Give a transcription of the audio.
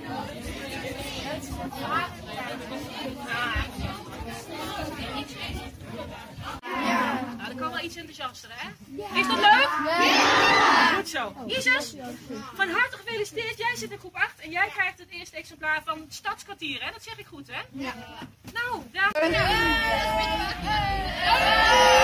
Nou, dat kan wel iets enthousiaster, hè? Is dat leuk? Ja! Goed zo. Isis, van harte gefeliciteerd. Jij zit in groep 8 en jij krijgt het eerste exemplaar van het Stadskwartier, hè? Dat zeg ik goed, hè? Ja. Nou, daar...